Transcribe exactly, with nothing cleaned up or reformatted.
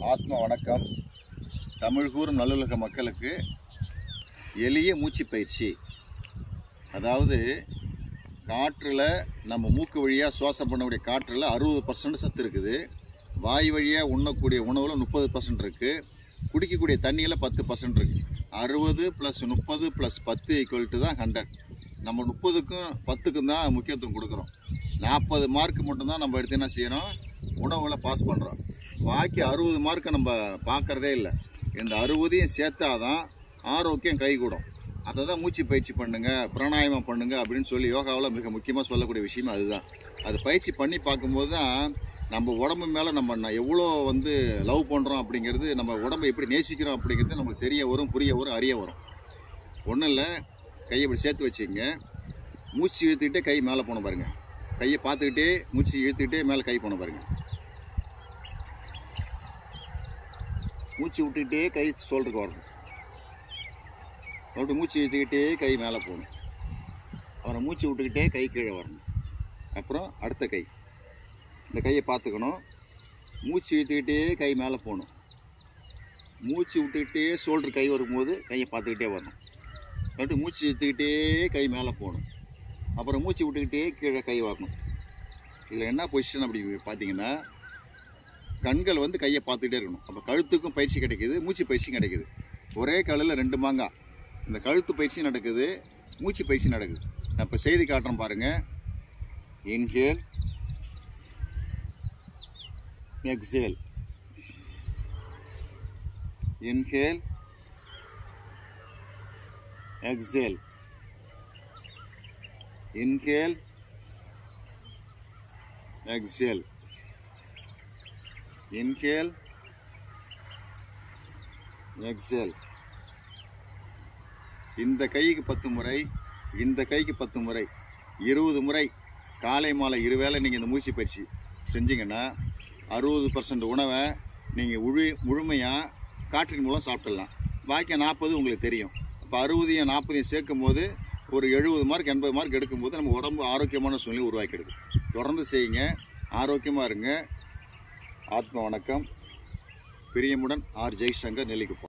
ஆத்ம வணக்கம். தமிழ் கூறும் நல்லுலக மக்களுக்கு எளிய மூச்சு பயிற்சி. அதாவது காற்றில் நம்ம மூக்கு வழியாக சுவாசம் பண்ணக்கூடிய காற்றில் அறுபது பர்சன்ட் சத்து இருக்குது. வாய் வழியாக உண்ணக்கூடிய உணவில் முப்பது பர்சன்ட் இருக்குது. குடிக்கக்கூடிய தண்ணியில் பத்து பர்சன்ட் இருக்குது. அறுபது ப்ளஸ் முப்பது ப்ளஸ் பத்து ஈக்குவல் டு தான் ஹண்ட்ரட். நம்ம முப்பதுக்கும் பத்துக்கும் தான் முக்கியத்துவம் கொடுக்குறோம். நாற்பது மார்க் மட்டும்தான் நம்ம எடுத்து என்ன செய்கிறோம், உணவில் பாஸ் பண்ணுறோம். பாக்கி அறுபது மார்க்கை நம்ம பார்க்குறதே இல்லை. இந்த அறுபதையும் சேர்த்தாதான் ஆரோக்கியம் கைகூடும். அதை தான் மூச்சு பயிற்சி பண்ணுங்கள், பிராணாயாமம் பண்ணுங்கள் அப்படின்னு சொல்லி யோகாவில் மிக முக்கியமாக சொல்லக்கூடிய விஷயம் அதுதான். அது பயிற்சி பண்ணி பார்க்கும்போது தான் நம்ம உடம்பு மேலே நம்ம எவ்வளோ வந்து லவ் பண்ணுறோம் அப்படிங்கிறது, நம்ம உடம்பை எப்படி நேசிக்கிறோம் அப்படிங்கிறது நமக்கு தெரிய வரும், புரிய வரும், அறிய வரும். ஒன்றும் இல்லை, கையை இப்படி சேர்த்து வச்சுக்கங்க. மூச்சு இழுத்துக்கிட்டே கை மேலே போன பாருங்கள். கையை பார்த்துக்கிட்டே மூச்சு இழுத்துக்கிட்டே மேலே கை போன பாருங்கள். மூச்சு விட்டுக்கிட்டே கை ஷோல்டருக்கு வரணும். அப்படி மூச்சு இழுத்துக்கிட்டே கை மேலே போகணும். அப்புறம் மூச்சு விட்டுக்கிட்டே கை கீழே வரணும். அப்புறம் அடுத்த கை, இந்த கையை பார்த்துக்கணும். மூச்சு இழுத்துக்கிட்டே கை மேலே போகணும். மூச்சு விட்டுக்கிட்டே ஷோல்டர் கை வரும்போது கையை பார்த்துக்கிட்டே வரணும். அப்படி மூச்சு இழுத்துக்கிட்டே கை மேலே போகணும். அப்புறம் மூச்சு விட்டுக்கிட்டே கீழே கை வரணும். இதில் என்ன பொசிஷன் அப்படி பார்த்தீங்கன்னா, கண்கள் வந்து கையை பார்த்துக்கிட்டே இருக்கணும். அப்போ கழுத்துக்கும் பயிற்சி கிடைக்கிது, மூச்சு பயிற்சியும் கிடைக்கிது. ஒரே கல்லில் ரெண்டு மாங்காய். இந்த கழுத்து பயிற்சி நடக்குது, மூச்சு பயிற்சி நடக்குது. நான் இப்போ செய்தி காட்டுறேன் பாருங்கள். Inhale, exhale, inhale, exhale, inhale, exhale, inhale, exhale. இந்த கைக்கு பத்து முறை, இந்த கைக்கு பத்து முறை, இருபது முறை காலை மாலை இருவேளை நீங்கள் இந்த மூச்சு பயிற்சி செஞ்சீங்கன்னா அறுபது பர்சன்ட் உணவை நீங்கள் முழு முழுமையாக காற்றின் மூலம் சாப்பிட்டலாம். பாக்கி நாற்பது உங்களுக்கு தெரியும். இப்போ அறுபதையும் நாற்பதையும் சேர்க்கும் போது ஒரு எழுபது மார்க் எண்பது மார்க் எடுக்கும்போது நம்ம உடம்பு ஆரோக்கியமான சூழ்நிலை உருவாக்கிடுது. தொடர்ந்து செய்யுங்க, ஆரோக்கியமாக இருங்க. ஆத்ம வணக்கம். பிரியமுடன் ஆர் ஜெய்சங்கர், நெல்லிக்குப்பம்.